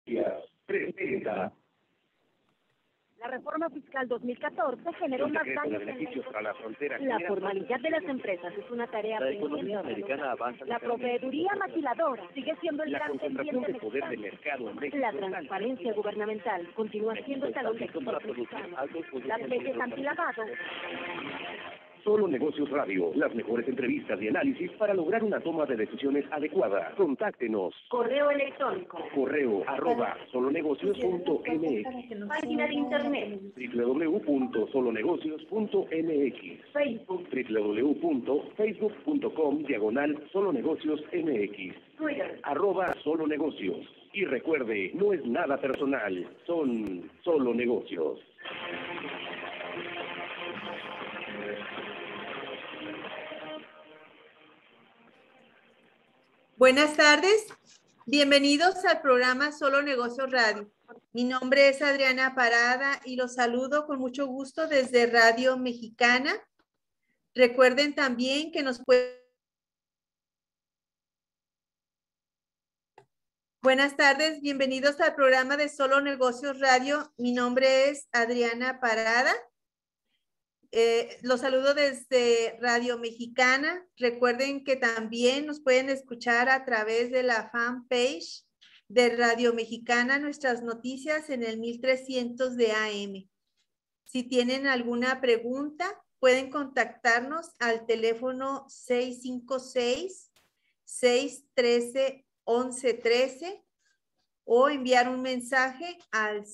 Presenta. La reforma fiscal 2014 generó más daños en beneficios para la frontera. la formalidad de las empresas es una tarea La pendiente. economía americana avanza. La proveeduría maquiladora sigue siendo el La gran concentración pendiente de poder de mexicano. mercado en México. La transparencia gubernamental continúa siendo el talón de Aquiles para mexicano. producir altos Las leyes antilavado. Solo Negocios Radio, las mejores entrevistas y análisis para lograr una toma de decisiones adecuada. Contáctenos. Correo electrónico. Correo @solonegocios.mx. Página de internet. www.solonegocios.mx. Facebook. www.facebook.com/solonegociosmx. Twitter. @solonegocios. Y recuerde, no es nada personal, son solo negocios. Buenas tardes, bienvenidos al programa Solo Negocios Radio. Mi nombre es Adriana Parada y los saludo con mucho gusto desde Radio Mexicana. Recuerden también que nos pueden... Buenas tardes, bienvenidos al programa de Solo Negocios Radio. Mi nombre es Adriana Parada. Los saludo desde Radio Mexicana. Recuerden que también nos pueden escuchar a través de la fanpage de Radio Mexicana, nuestras noticias en el 1300 de AM. Si tienen alguna pregunta, pueden contactarnos al teléfono 656-613-1113 o enviar un mensaje al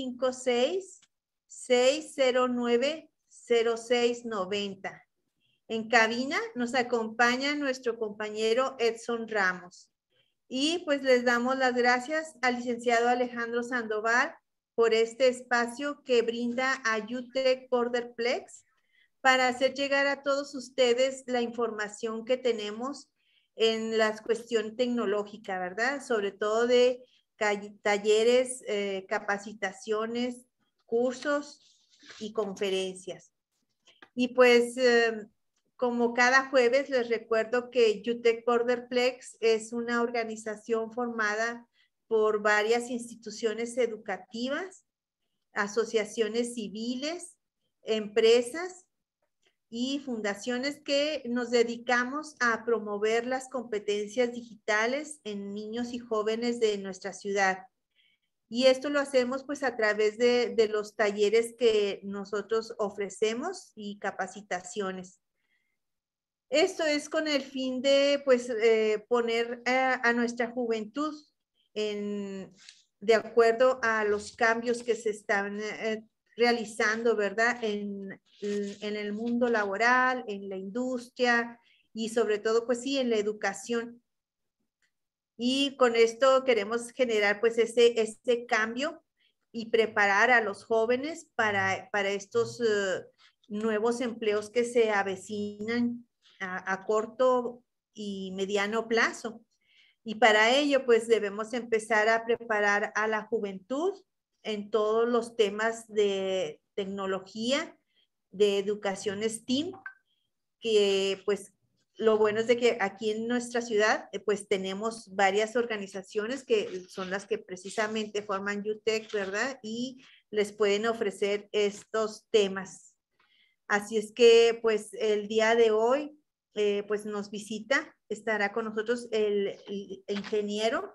656-609-0690. En cabina nos acompaña nuestro compañero Edson Ramos. Y pues les damos las gracias al licenciado Alejandro Sandoval por este espacio que brinda a UTEC Borderplex para hacer llegar a todos ustedes la información que tenemos en la cuestión tecnológica, ¿verdad? Sobre todo de talleres, capacitaciones, cursos y conferencias. Y pues, como cada jueves, les recuerdo que UTEC Borderplex es una organización formada por varias instituciones educativas, asociaciones civiles, empresas y fundaciones que nos dedicamos a promover las competencias digitales en niños y jóvenes de nuestra ciudad. Y esto lo hacemos pues a través de los talleres que nosotros ofrecemos y capacitaciones. Esto es con el fin de pues poner a nuestra juventud de acuerdo a los cambios que se están realizando, ¿verdad? En el mundo laboral, en la industria y sobre todo pues sí en la educación. Y con esto queremos generar pues ese cambio y preparar a los jóvenes para estos nuevos empleos que se avecinan a corto y mediano plazo. Y para ello pues debemos empezar a preparar a la juventud en todos los temas de tecnología, de educación STEAM, que pues lo bueno es de que aquí en nuestra ciudad pues tenemos varias organizaciones que son las que precisamente forman UTEC, ¿verdad? Y les pueden ofrecer estos temas. Así es que pues el día de hoy pues nos visita, estará con nosotros el ingeniero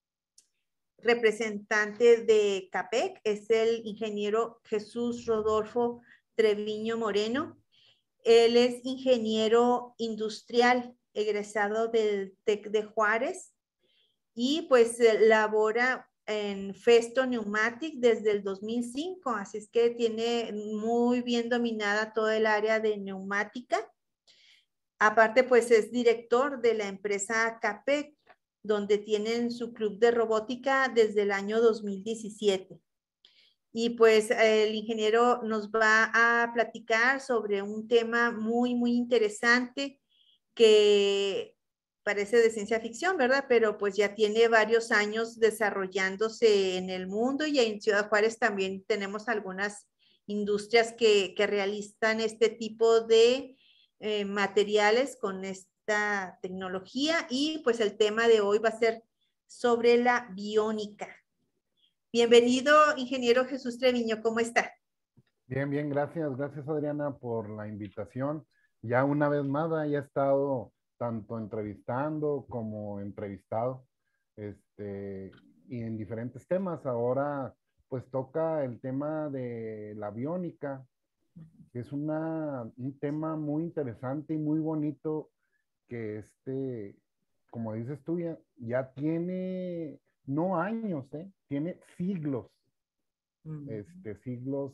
representante de CAPEC, es el ingeniero Jesús Rodolfo Treviño Moreno. Él es ingeniero industrial, egresado del TEC de Juárez y pues labora en Festo Pneumatic desde el 2005, así es que tiene muy bien dominada toda el área de neumática. Aparte, pues es director de la empresa CAPEC, donde tienen su club de robótica desde el año 2017. Y pues el ingeniero nos va a platicar sobre un tema muy, muy interesante que parece de ciencia ficción, ¿verdad? Pero pues ya tiene varios años desarrollándose en el mundo y en Ciudad Juárez también tenemos algunas industrias que realizan este tipo de materiales con esta tecnología y pues el tema de hoy va a ser sobre la biónica. Bienvenido, ingeniero Jesús Treviño, ¿cómo está? Bien, bien, gracias. Gracias, Adriana, por la invitación. Ya una vez más, ya he estado tanto entrevistando como entrevistado, este, y en diferentes temas. Ahora, pues toca el tema de la aviónica, que es un tema muy interesante y muy bonito que como dices tú, ya tiene, no años, tiene siglos, siglos,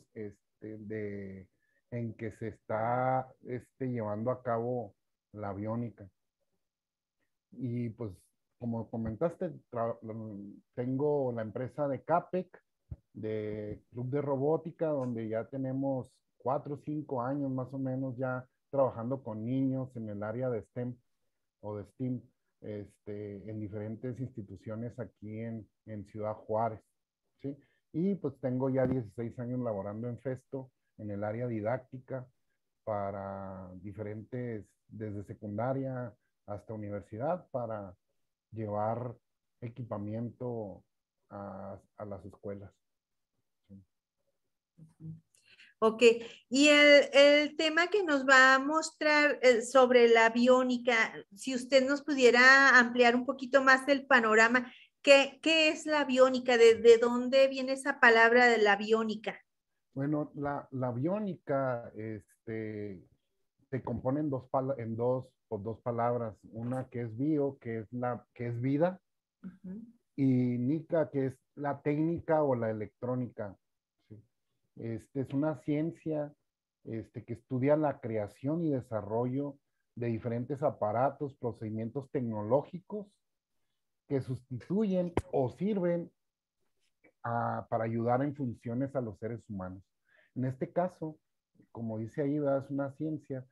en que se está, llevando a cabo la aviónica. Y pues, como comentaste, tengo la empresa de CAPEC, de Club de Robótica, donde ya tenemos 4 o 5 años más o menos ya trabajando con niños en el área de STEM o de STEAM, en diferentes instituciones aquí en Ciudad Juárez, ¿sí? Y pues tengo ya 16 años laborando en Festo, en el área didáctica, para diferentes, desde secundaria hasta universidad, para llevar equipamiento a las escuelas. Sí. Ok, y el tema que nos va a mostrar sobre la aviónica, si usted nos pudiera ampliar un poquito más el panorama, ¿qué es la aviónica? ¿De dónde viene esa palabra de la aviónica? Bueno, la aviónica se compone por dos palabras. Una que es bio, que es vida, y nica, que es la técnica o la electrónica. ¿Sí? Es una ciencia que estudia la creación y desarrollo de diferentes aparatos, procedimientos tecnológicos que sustituyen o sirven para ayudar en funciones a los seres humanos. En este caso, como dice ahí, es una ciencia,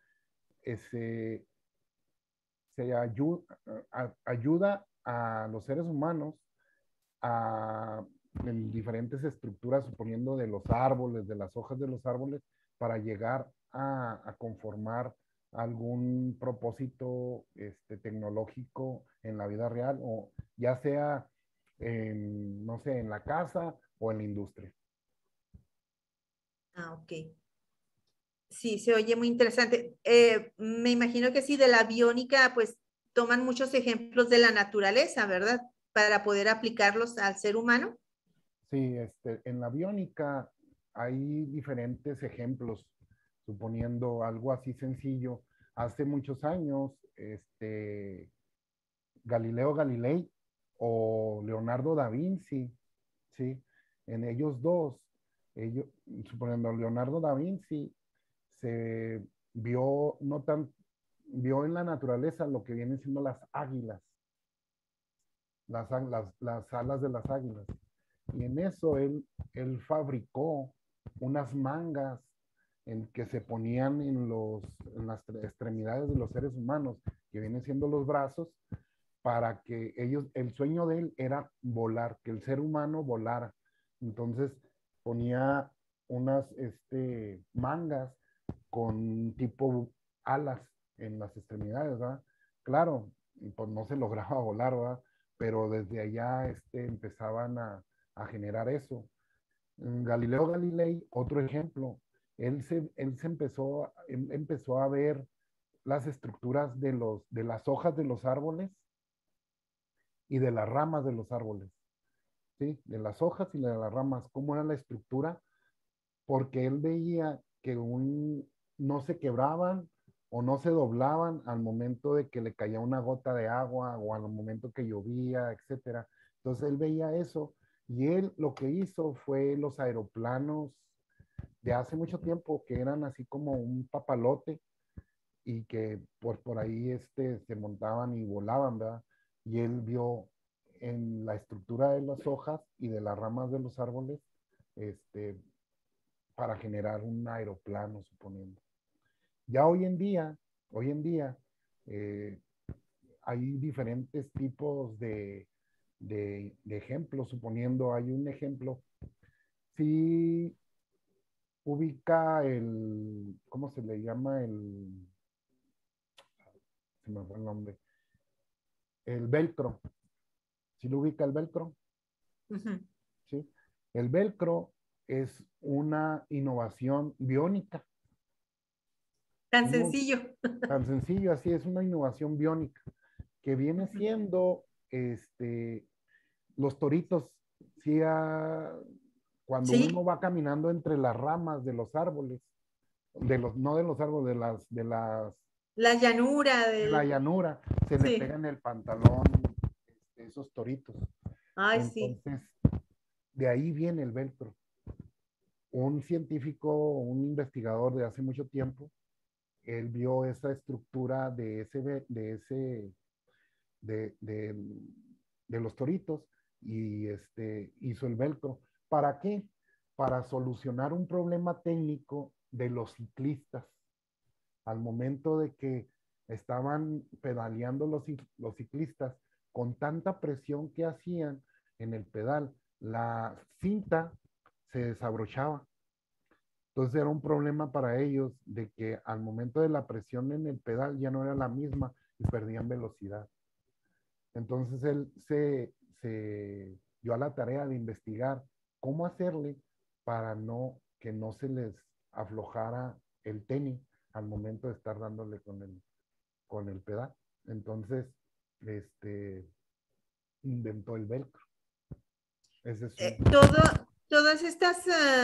ayuda a los seres humanos en diferentes estructuras, suponiendo de los árboles, de las hojas de los árboles, para llegar a conformar algún propósito tecnológico en la vida real, o ya sea no sé, en la casa o en la industria. Ah, ok. Sí, se oye muy interesante. Me imagino que sí, de la aviónica, pues toman muchos ejemplos de la naturaleza, ¿verdad? Para poder aplicarlos al ser humano. Sí, en la aviónica hay diferentes ejemplos, suponiendo algo así sencillo. Hace muchos años, Galileo Galilei o Leonardo da Vinci, ¿sí? En ellos dos, suponiendo Leonardo da Vinci, se vio, no tan, vio en la naturaleza lo que vienen siendo las águilas, las alas de las águilas. Y en eso él fabricó unas mangas en que se ponían en las extremidades de los seres humanos, que vienen siendo los brazos, para que el sueño de él era volar, que el ser humano volara. Entonces ponía unas mangas con tipo alas en las extremidades, ¿verdad? Claro, pues no se lograba volar, ¿verdad? Pero desde allá empezaban a generar eso. Galileo Galilei, otro ejemplo, él empezó a ver las estructuras de las hojas de los árboles y de las ramas de los árboles, ¿sí? De las hojas y de las ramas, cómo era la estructura, porque él veía que no se quebraban o no se doblaban al momento de que le caía una gota de agua o al momento que llovía, etcétera. Entonces él veía eso y él lo que hizo fue los aeroplanos de hace mucho tiempo que eran así como un papalote y que por ahí se montaban y volaban, ¿verdad? Y él vio en la estructura de las hojas y de las ramas de los árboles, para generar un aeroplano, suponiendo. Ya hoy en día, eh, hay diferentes tipos de ejemplos, suponiendo, hay un ejemplo, si ubica ¿cómo se le llama? Se me fue el nombre, el velcro. ¿Sí lo ubica el velcro? Uh-huh. ¿Sí? El velcro es una innovación biónica. Tan sencillo. Tan sencillo, así es una innovación biónica que viene siendo los toritos. Sí, cuando Sí, uno va caminando entre las ramas de los árboles, no de los árboles, la llanura de la del... llanura, se le pega Sí. en el pantalón esos toritos. Ay, sí. Entonces, de ahí viene el velcro. Un científico, un investigador de hace mucho tiempo, él vio esa estructura de, de, de los toritos y hizo el velcro. ¿Para qué? Para solucionar un problema técnico de los ciclistas. Al momento de que estaban pedaleando los ciclistas, con tanta presión que hacían en el pedal, la cinta se desabrochaba. Entonces era un problema para ellos de que al momento de la presión en el pedal ya no era la misma y perdían velocidad. Entonces él se dio a la tarea de investigar cómo hacerle para que no se les aflojara el tenis al momento de estar dándole con el pedal. Entonces, inventó el velcro. Ese es un... Todas estas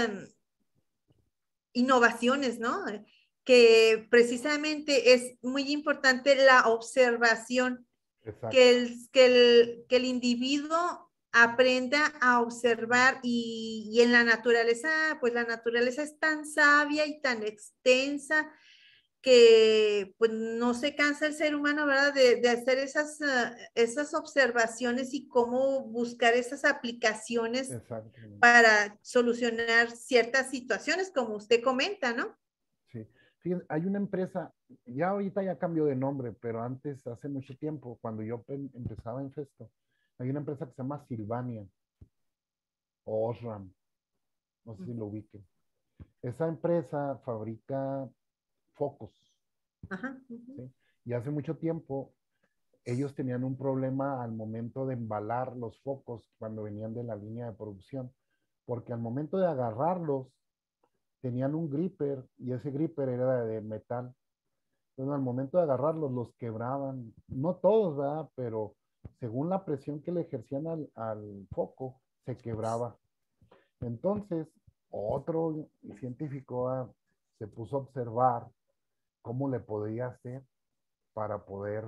innovaciones, ¿no? Que precisamente es muy importante la observación, Exacto. que el individuo aprenda a observar y en la naturaleza, pues la naturaleza es tan sabia y tan extensa que pues no se cansa el ser humano, ¿verdad? De hacer esas observaciones y cómo buscar esas aplicaciones Exactamente. para solucionar ciertas situaciones, como usted comenta, ¿no? Sí. Fíjense, hay una empresa, ya ahorita ya cambió de nombre, pero antes, hace mucho tiempo, cuando yo empezaba en Festo, hay una empresa que se llama Silvania o Osram, no sé si lo ubiquen. Esa empresa fabrica focos, Ajá. Uh-huh. ¿sí? Y hace mucho tiempo ellos tenían un problema al momento de embalar los focos cuando venían de la línea de producción, porque al momento de agarrarlos tenían un gripper y ese gripper era de metal. Entonces al momento de agarrarlos los quebraban, no todos, ¿verdad? Pero según la presión que le ejercían al foco, se quebraba. Entonces, otro científico se puso a observar cómo le podía hacer para poder,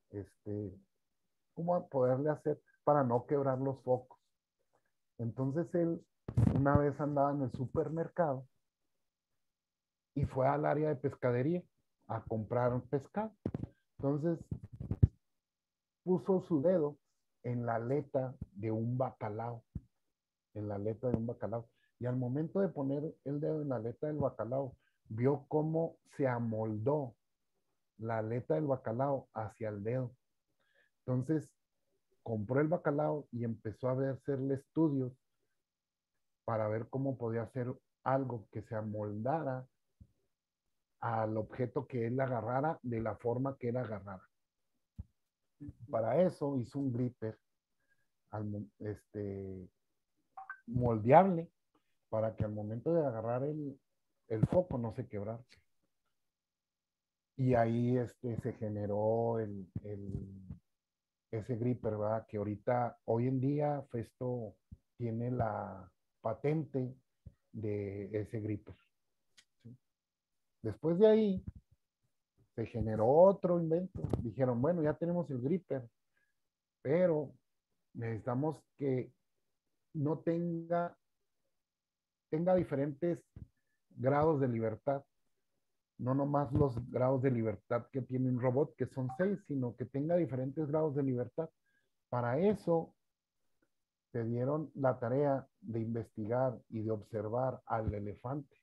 cómo poderle hacer para no quebrar los focos. Entonces él una vez andaba en el supermercado y fue al área de pescadería a comprar un pescado. Entonces puso su dedo en la aleta de un bacalao, en la aleta de un bacalao. Y al momento de poner el dedo en la aleta del bacalao, vio cómo se amoldó la aleta del bacalao hacia el dedo. Entonces, compró el bacalao y empezó a hacerle estudios para ver cómo podía hacer algo que se amoldara al objeto que él agarrara de la forma que él agarrara. Para eso hizo un gripper moldeable para que al momento de agarrar el foco no se quebrara. Y ahí se generó ese gripper, ¿verdad? Que ahorita, hoy en día, Festo tiene la patente de ese gripper. ¿Sí? Después de ahí, se generó otro invento. Dijeron, bueno, ya tenemos el gripper, pero necesitamos que no tenga diferentes grados de libertad. No nomás los grados de libertad que tiene un robot, que son 6, sino que tenga diferentes grados de libertad. Para eso se dieron la tarea de investigar y de observar al elefante.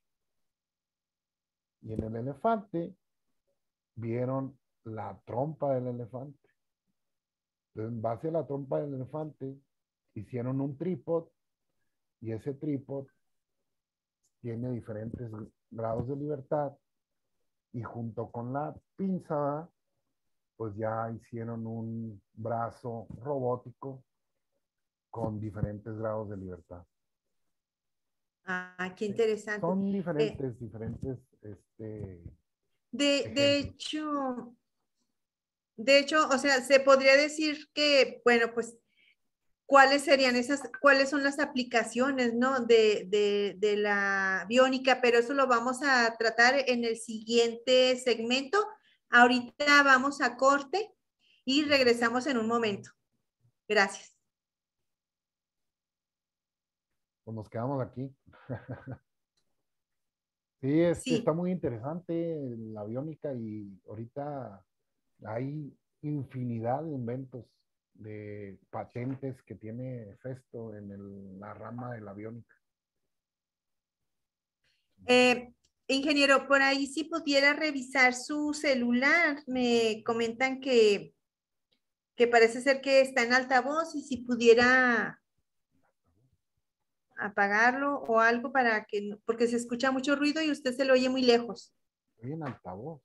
Y en el elefante vieron la trompa del elefante. Entonces, en base a la trompa del elefante, hicieron un trípode y ese trípode tiene diferentes grados de libertad y junto con la pinza, pues ya hicieron un brazo robótico con diferentes grados de libertad. Ah, qué interesante. Son Eh, diferentes, de, de ejemplos. hecho, de hecho, o sea, se podría decir que, bueno, pues, ¿cuáles serían cuáles son las aplicaciones, ¿no? De la biónica, pero eso lo vamos a tratar en el siguiente segmento. Ahorita vamos a corte y regresamos en un momento. Gracias. Pues nos quedamos aquí. Sí, está Sí. muy interesante la biónica y ahorita hay infinidad de inventos, de patentes que tiene Festo en la rama de la biónica. Eh, ingeniero, por ahí si pudiera revisar su celular, me comentan que parece ser que está en altavoz y si pudiera apagarlo o algo para que, porque se escucha mucho ruido y usted se lo oye muy lejos. Estoy en altavoz.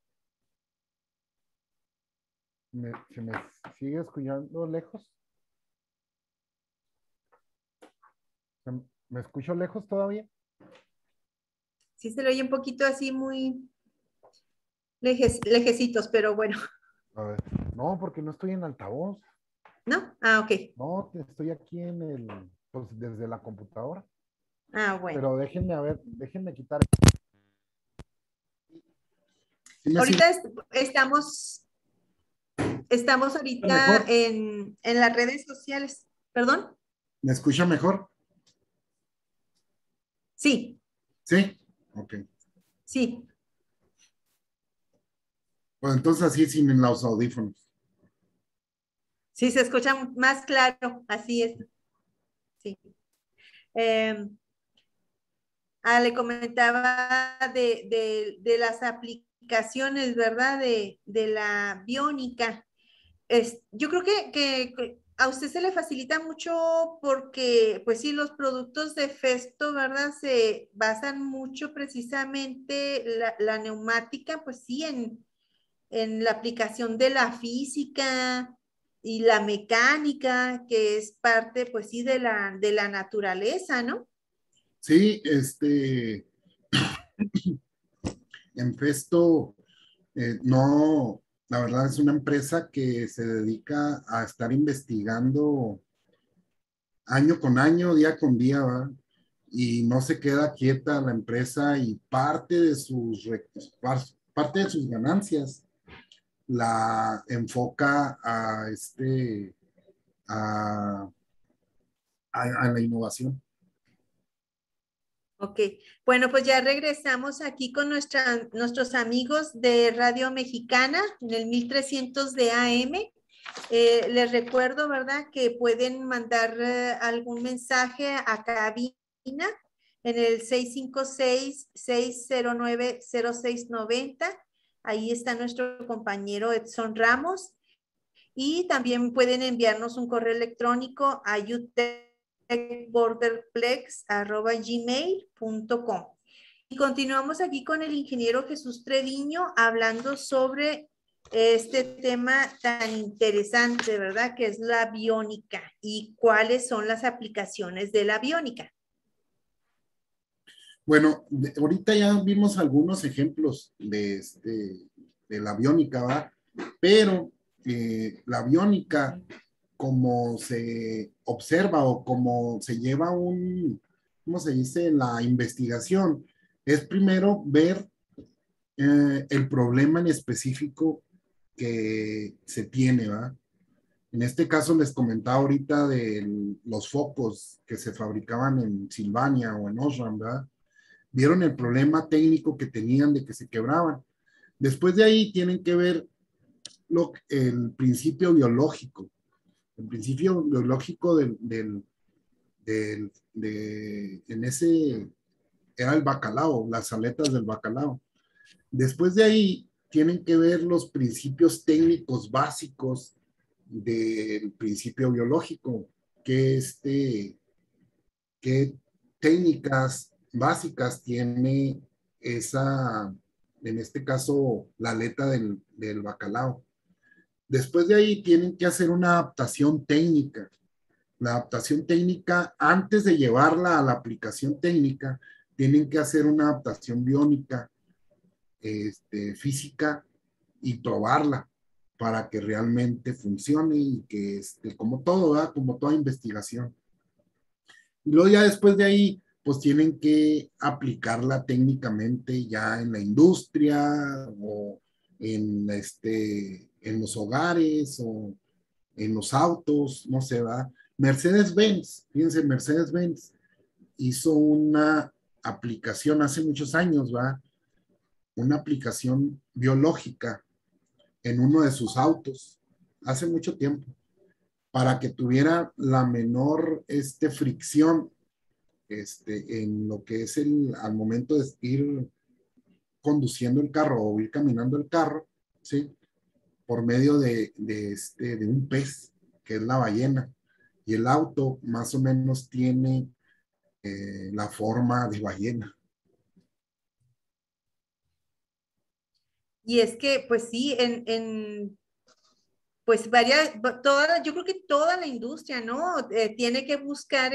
¿Se me sigue escuchando lejos? ¿Me escucho lejos todavía? Sí se lo oye un poquito así muy lejecitos, pero bueno. A ver, no, porque no estoy en altavoz. ¿No? Ah, ok. No, estoy aquí pues desde la computadora. Ah, bueno. Pero déjenme quitar. ¿Sí me sigue Ahorita estamos ahorita mejor? en las redes sociales. ¿Perdón? ¿Me escucha mejor? Sí, Sí. Ok. sí. Pues entonces así sin los audífonos. Sí, se escucha más claro. Así es. Sí. Eh, le comentaba de las aplicaciones, ¿verdad? De la biónica. Yo creo que a usted se le facilita mucho porque, pues sí, los productos de Festo, ¿verdad? Se basan mucho precisamente la neumática, pues sí, en la aplicación de la física y la mecánica, que es parte, pues sí, de la naturaleza, ¿no? Sí, en Festo, no, la verdad es una empresa que se dedica a estar investigando año con año, día con día, ¿va? Y no se queda quieta la empresa y parte de sus ganancias la enfoca a, a la innovación. Ok, bueno, pues ya regresamos aquí con nuestros amigos de Radio Mexicana en el 1300 de AM. Les recuerdo, ¿verdad?, que pueden mandar algún mensaje a cabina en el 656-609-0690. Ahí está nuestro compañero Edson Ramos. Y también pueden enviarnos un correo electrónico a utechborderplex@gmail.com. Y continuamos aquí con el ingeniero Jesús Treviño hablando sobre este tema tan interesante, ¿verdad? Que es la biónica y cuáles son las aplicaciones de la biónica. Bueno, ahorita ya vimos algunos ejemplos de la biónica, ¿va? Pero la biónica, como se observa o como se lleva ¿cómo se dice? La investigación, es primero ver el problema en específico que se tiene, ¿va? En este caso les comentaba ahorita de los focos que se fabricaban en Silvania o en Osram, ¿verdad? Vieron el problema técnico que tenían de que se quebraban. Después de ahí tienen que ver el principio biológico. El principio biológico en ese era el bacalao, las aletas del bacalao. Después de ahí tienen que ver los principios técnicos básicos del principio biológico, qué técnicas básicas tiene en este caso, la aleta bacalao. Después de ahí tienen que hacer una adaptación técnica La adaptación técnica, antes de llevarla a la aplicación técnica, tienen que hacer una adaptación biónica, física, y probarla para que realmente funcione y que, como todo, ¿verdad? Como toda investigación. Y luego ya después de ahí, pues tienen que aplicarla técnicamente ya en la industria o en los hogares o en los autos, no sé, ¿va? Mercedes-Benz, fíjense, Mercedes-Benz hizo una aplicación hace muchos años, ¿va? Una aplicación biológica en uno de sus autos, hace mucho tiempo, para que tuviera la menor fricción en lo que es al momento de ir conduciendo el carro o ir caminando el carro, ¿sí? Por medio de un pez, que es la ballena. Y el auto más o menos tiene la forma de ballena. Y es que, pues sí, pues yo creo que toda la industria, ¿no? Tiene que buscar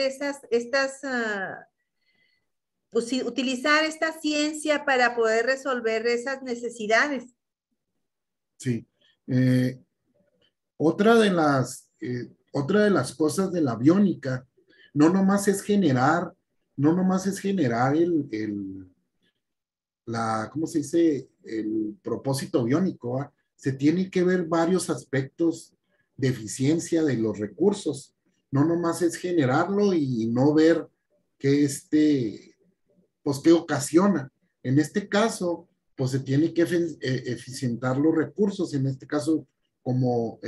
pues sí, utilizar esta ciencia para poder resolver esas necesidades. Sí. Otra de las cosas de la aviónica, no nomás es generar, ¿cómo se dice? El propósito biónico, ¿ah? Se tiene que ver varios aspectos de eficiencia de los recursos. No nomás es generarlo y no ver qué pues qué ocasiona. En este caso, pues se tiene que eficientar los recursos, en este caso, como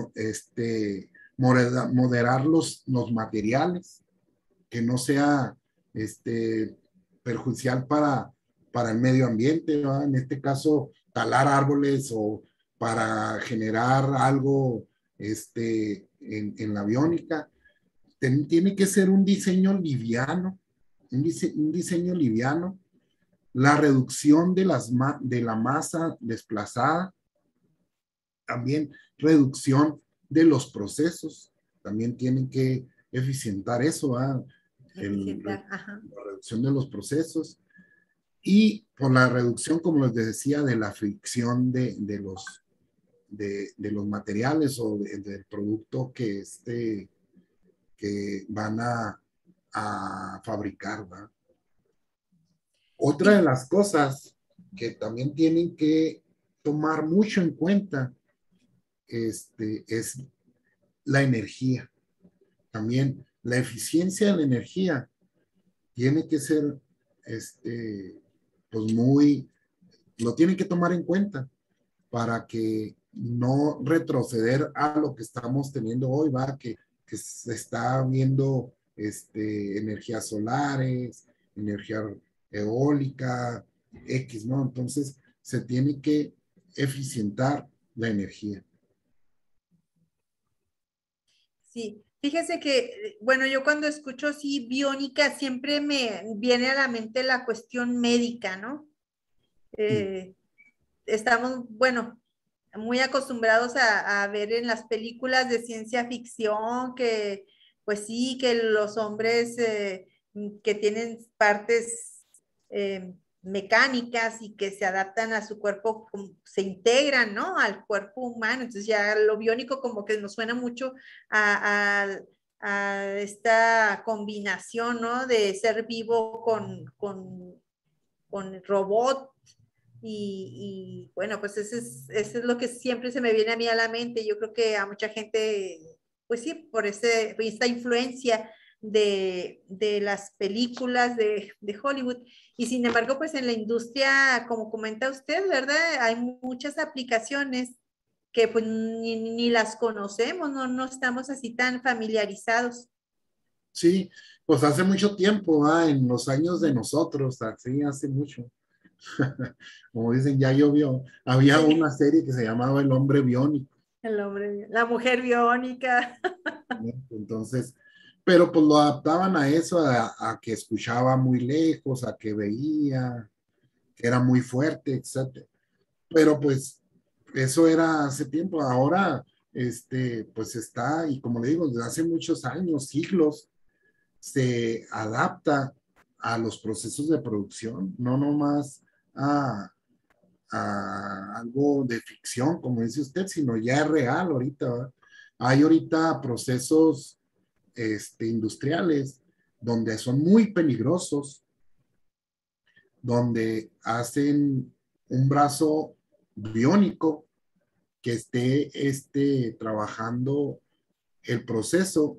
moderar los materiales, que no sea perjudicial para el medio ambiente, ¿verdad? En este caso, talar árboles o para generar algo en la aviónica. Tiene que ser un diseño liviano, un diseño liviano, la reducción de la masa desplazada, también reducción de los procesos, también tienen que eficientar eso, ¿verdad? La reducción de los procesos y por la reducción, como les decía, de la fricción de los materiales o del producto que van a fabricar, ¿verdad? Otra de las cosas que también tienen que tomar mucho en cuenta es la energía. También la eficiencia de la energía tiene que ser, pues lo tienen que tomar en cuenta para que no retroceder a lo que estamos teniendo hoy, ¿va? Que se está viendo energías solares, energía eólica, X, ¿no? Entonces se tiene que eficientar la energía. Sí, fíjese que, bueno, yo cuando escucho así biónica siempre me viene a la mente la cuestión médica, ¿no? Estamos, bueno, muy acostumbrados a ver en las películas de ciencia ficción que, pues sí, que los hombres que tienen partes mecánicas y que se adaptan a su cuerpo, se integran, ¿no? Al cuerpo humano. Entonces ya lo biónico como que nos suena mucho a esta combinación, ¿no? De ser vivo con robot bueno, pues eso es lo que siempre se me viene a mí a la mente. Yo creo que a mucha gente, pues sí, por esta influencia de las películas de Hollywood. Y sin embargo, pues en la industria, como comenta usted, ¿verdad? Hay muchas aplicaciones que pues ni las conocemos, no estamos así tan familiarizados. Sí, pues hace mucho tiempo, en los años de nosotros, así hace mucho. Como dicen, ya llovió. Había una serie que se llamaba El Hombre Biónico. La mujer biónica. Entonces, pero pues lo adaptaban a eso, a que escuchaba muy lejos, a que veía, que era muy fuerte, etc. Pero pues eso era hace tiempo. Ahora pues está, y como le digo, desde hace muchos años, siglos, se adapta a los procesos de producción, no nomás a algo de ficción, como dice usted, sino ya es real ahorita, ¿verdad? Hay ahorita procesos industriales donde son muy peligrosos, donde hacen un brazo biónico que esté trabajando el proceso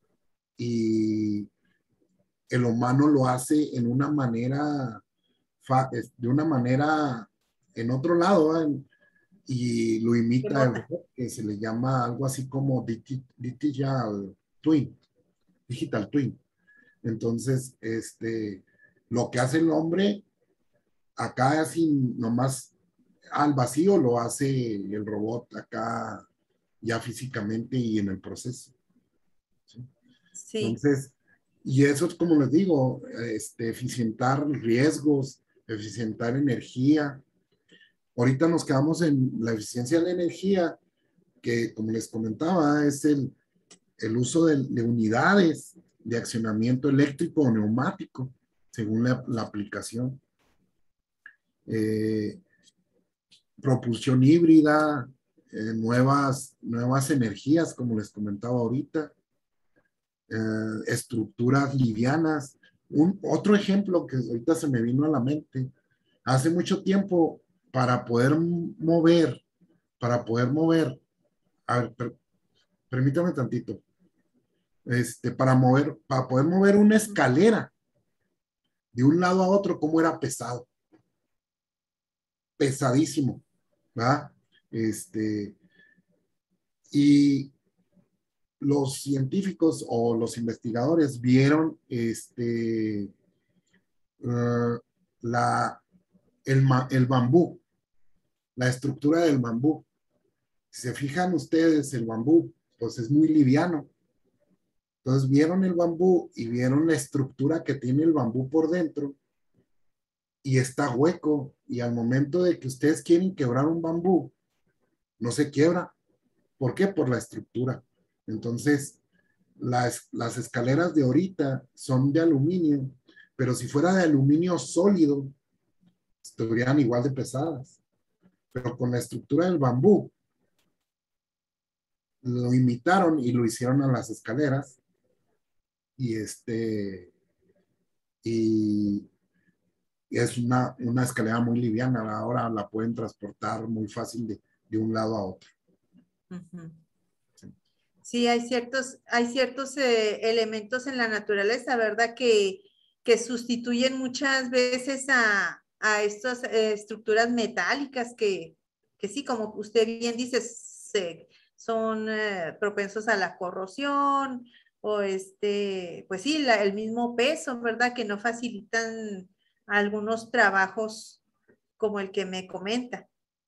y el humano lo hace en una manera, de una manera en otro lado, ¿verdad? Y lo imita el Remota. robot, que se le llama algo así como digital twin, digital twin. Entonces, lo que hace el hombre acá así nomás al vacío lo hace el robot acá ya físicamente y en el proceso. ¿Sí? Sí. Entonces, y eso es como les digo, eficientar riesgos, eficientar energía. Ahorita nos quedamos en la eficiencia de la energía, que como les comentaba, es el uso de unidades de accionamiento eléctrico o neumático, según la aplicación. Eh, Propulsión híbrida, nuevas energías, como les comentaba ahorita, estructuras livianas. Otro ejemplo que ahorita se me vino a la mente, hace mucho tiempo, para poder mover, a ver, permítame tantito, para poder mover una escalera de un lado a otro, como era pesado, pesadísimo, ¿verdad? Y los científicos o los investigadores vieron la, el bambú, la estructura del bambú. Si se fijan ustedes, el bambú, pues es muy liviano. Entonces vieron el bambú y vieron la estructura que tiene el bambú por dentro y está hueco. Y al momento de que ustedes quieren quebrar un bambú, no se quiebra. ¿Por qué? Por la estructura. Entonces, las escaleras de ahorita son de aluminio, pero si fuera de aluminio sólido, estarían igual de pesadas. Pero con la estructura del bambú, lo imitaron y lo hicieron a las escaleras y y es una escalera muy liviana. Ahora la pueden transportar muy fácil de un lado a otro. Ujú. Sí, hay ciertos elementos en la naturaleza, ¿verdad? Que sustituyen muchas veces a estas estructuras metálicas que sí, como usted bien dice, son propensos a la corrosión o pues sí, el mismo peso, ¿verdad? Que no facilitan algunos trabajos como el que me comenta.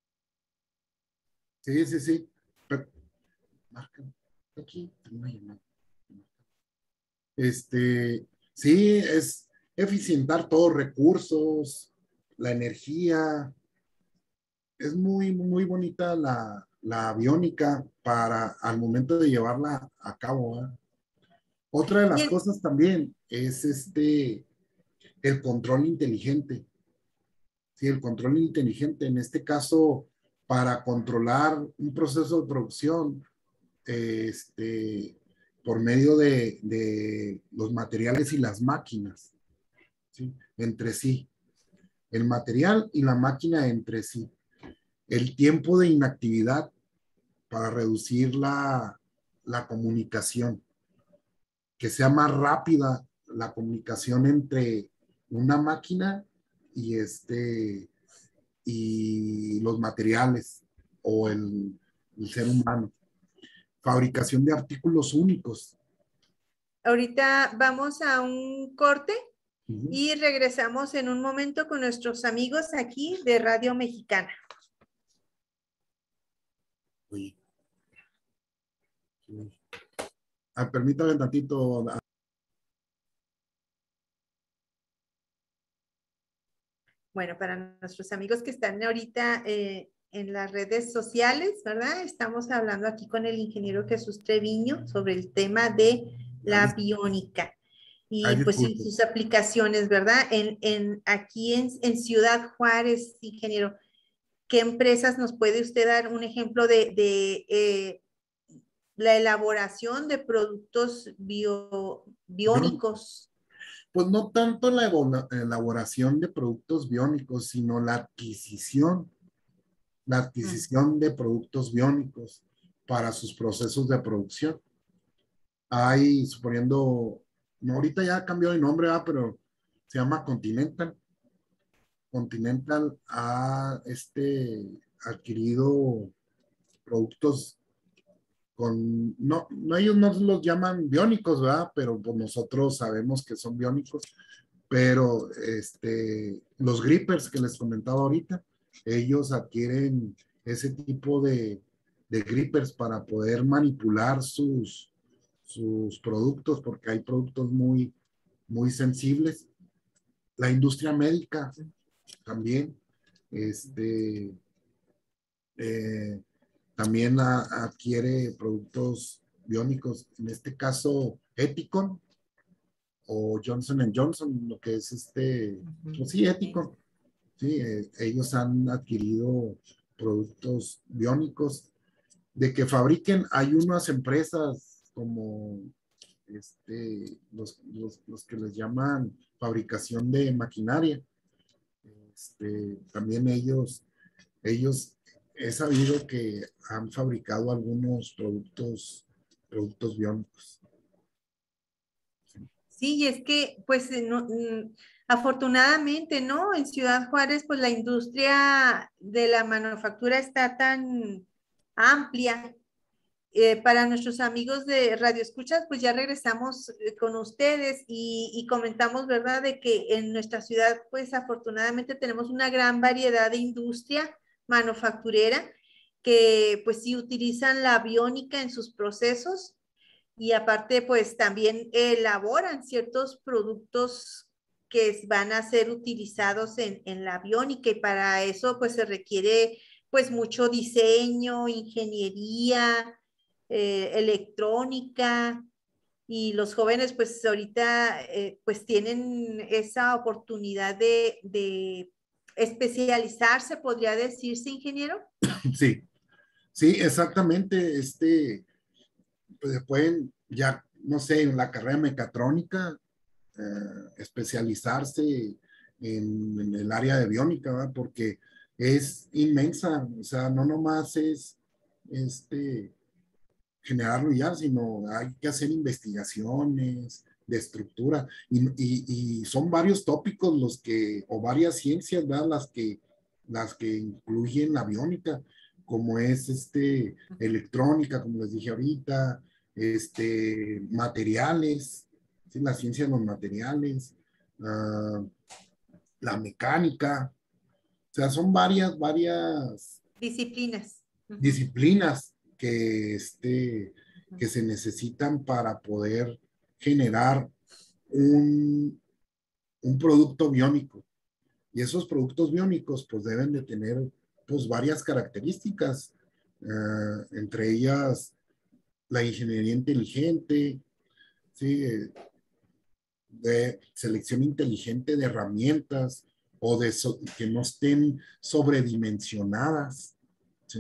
Sí, sí, sí. Pero, marca, aquí, tengo una llamada. Sí, es eficientar todos recursos, la energía. Es muy, muy bonita la aviónica para al momento de llevarla a cabo, ¿verdad? Otra de Y las cosas también es el control inteligente. Sí, el control inteligente, en este caso, para controlar un proceso de producción, por medio de los materiales y las máquinas, ¿sí? Entre sí. El material y la máquina entre sí. El tiempo de inactividad para reducir la comunicación, que sea más rápida la comunicación entre una máquina y y los materiales o el ser humano. Fabricación de artículos únicos. ahorita vamos a un corte Uh-huh. y regresamos en un momento con nuestros amigos aquí de Radio Mexicana. Oye. Permítame tantito. Bueno, para nuestros amigos que están ahorita en las redes sociales, ¿verdad? Estamos hablando aquí con el ingeniero Jesús Treviño sobre el tema de la biónica y pues disculpe. sus aplicaciones, ¿verdad? Aquí en Ciudad Juárez, ingeniero, ¿qué empresas nos puede usted dar un ejemplo de la elaboración de productos biónicos? Pues no tanto la elaboración de productos biónicos, sino la adquisición de productos biónicos para sus procesos de producción. Hay, suponiendo, no, ahorita ya cambió de nombre, pero se llama Continental. Continental ha adquirido productos no, ellos no los llaman biónicos, ¿verdad? Pero pues nosotros sabemos que son biónicos, pero los grippers que les comentaba ahorita, ellos adquieren ese tipo de grippers para poder manipular sus productos, porque hay productos muy, muy sensibles. La industria médica también, eh, también adquiere productos biónicos, en este caso Ethicon o Johnson Johnson, lo que es pues sí, Ethicon. Sí, ellos han adquirido productos biónicos. De que fabriquen, hay unas empresas como los que les llaman fabricación de maquinaria. También ellos he sabido que han fabricado algunos productos biónicos. Sí, y es que, pues, afortunadamente, ¿no? En Ciudad Juárez, pues, la industria de la manufactura está tan amplia. Para nuestros amigos de Radio Escuchas, pues ya regresamos con ustedes y comentamos, ¿verdad?, de que en nuestra ciudad, pues afortunadamente tenemos una gran variedad de industria manufacturera que pues sí utilizan la biónica en sus procesos y aparte pues también elaboran ciertos productos que van a ser utilizados en la biónica y para eso pues se requiere pues mucho diseño, ingeniería, electrónica y los jóvenes pues ahorita pues tienen esa oportunidad de especializarse, podría decirse, ingeniero. Sí, sí, exactamente. Pues pueden ya, no sé, en la carrera mecatrónica, especializarse en el área de biónica, ¿verdad? Porque es inmensa, o sea, no nomás es generarlo ya, sino hay que hacer investigaciones de estructura y son varios tópicos o varias ciencias, ¿verdad? Las que incluyen la biónica, como es electrónica, como les dije ahorita, materiales, ¿sí? La ciencia de los materiales, la mecánica, o sea, son varias Disciplinas. disciplinas que se necesitan para poder generar un producto biónico. Y esos productos biónicos pues deben de tener pues varias características, entre ellas la ingeniería inteligente, ¿sí? De selección inteligente de herramientas o que no estén sobredimensionadas, ¿sí?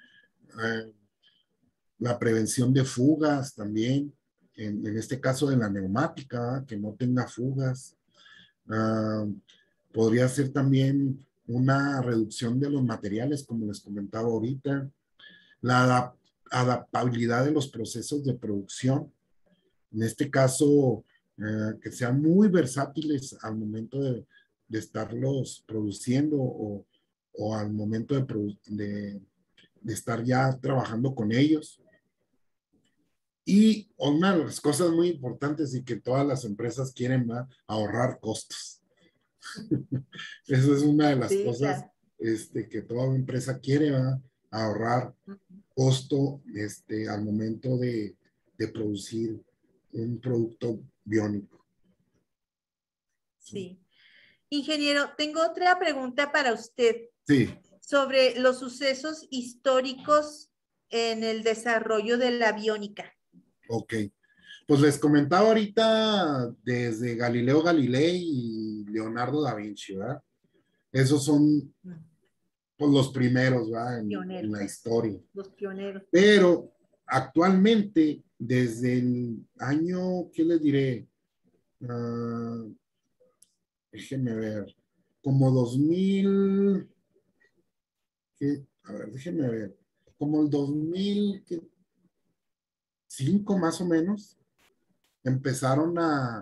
La prevención de fugas también, en este caso de la neumática, que no tenga fugas. Podría ser también una reducción de los materiales, como les comentaba ahorita, la adaptabilidad de los procesos de producción, en este caso, que sean muy versátiles al momento de estarlos produciendo o al momento de estar ya trabajando con ellos. Y una de las cosas muy importantes y que todas las empresas quieren, ¿va? Ahorrar costos. Eso es una de las Sí, cosas claro. que toda empresa quiere, ¿va? Ahorrar costo al momento de producir un producto biónico. Sí. Ingeniero, tengo otra pregunta para usted. Sí. sobre los sucesos históricos en el desarrollo de la aviónica. Ok. Pues les comentaba ahorita desde Galileo Galilei y Leonardo da Vinci, ¿verdad? Esos son pues, los primeros, ¿verdad? En la historia. Los pioneros. Pero actualmente, desde el año, ¿qué les diré? Déjenme ver, como 2000, a ver, déjenme ver, como el 2005 más o menos, empezaron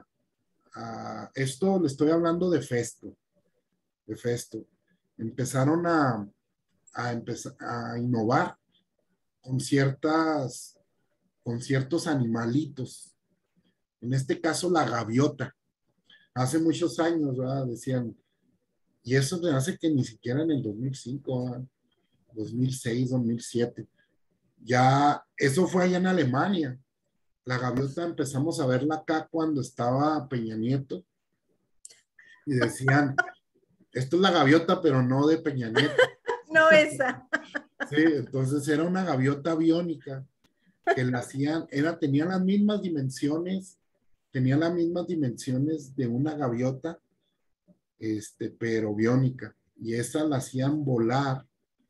esto le estoy hablando de Festo, empezaron empezar a innovar con con ciertos animalitos. En este caso, la gaviota. Hace muchos años, ¿verdad? Decían, y eso me hace que ni siquiera en el 2005, ¿verdad? 2006, 2007. Ya, eso fue allá en Alemania. La gaviota empezamos a verla acá cuando estaba Peña Nieto y decían, esto es la gaviota, pero no de Peña Nieto. No esa. Sí, entonces era una gaviota biónica que la hacían, tenía las mismas dimensiones, de una gaviota, pero biónica. Y esa la hacían volar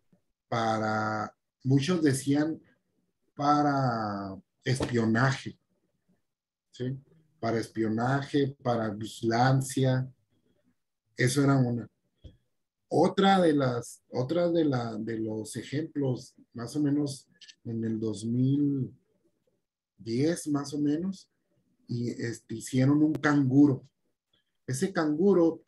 muchos decían para espionaje, ¿sí? Para espionaje, para vigilancia, eso era una. De los ejemplos, más o menos en el 2010, más o menos, y hicieron un canguro. Ese canguro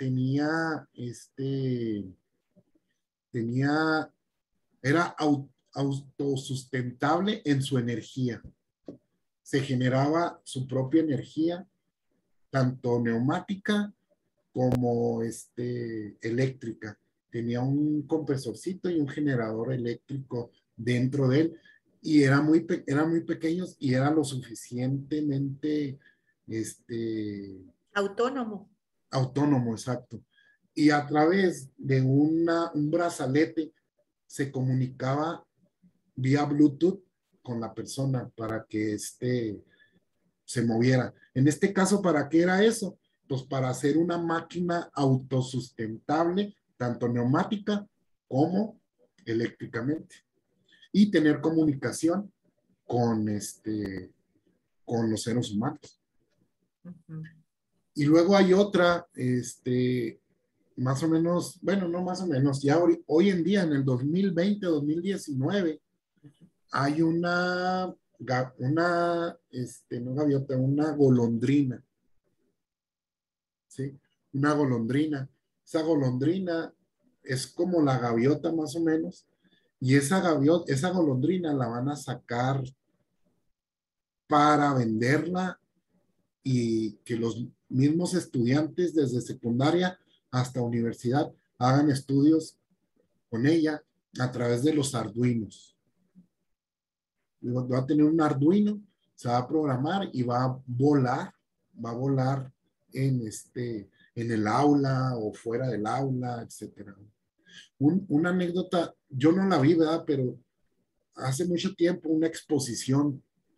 era autosustentable en su energía. Se generaba su propia energía, tanto neumática como eléctrica. Tenía un compresorcito y un generador eléctrico dentro de él y eran muy pequeños y era lo suficientemente Autónomo. autónomo, exacto. Y a través de un brazalete se comunicaba vía Bluetooth con la persona para que se moviera. En este caso, ¿para qué era eso? Pues para hacer una máquina autosustentable, tanto neumática como eléctricamente, y tener comunicación con, con los seres humanos. Uh-huh. Y luego hay otra, más o menos, bueno, no más o menos, ya hoy en día, en el 2020, 2019, hay no gaviota, una golondrina, ¿sí? Una golondrina. Esa golondrina es como la gaviota más o menos, y esa golondrina la van a sacar para venderla y que los mismos estudiantes desde secundaria hasta universidad hagan estudios con ella a través de los arduinos. Va a tener un arduino, se va a programar y va a volar en en el aula o fuera del aula, etcétera. Una anécdota, yo no la vi, ¿verdad? Pero hace mucho tiempo una exposición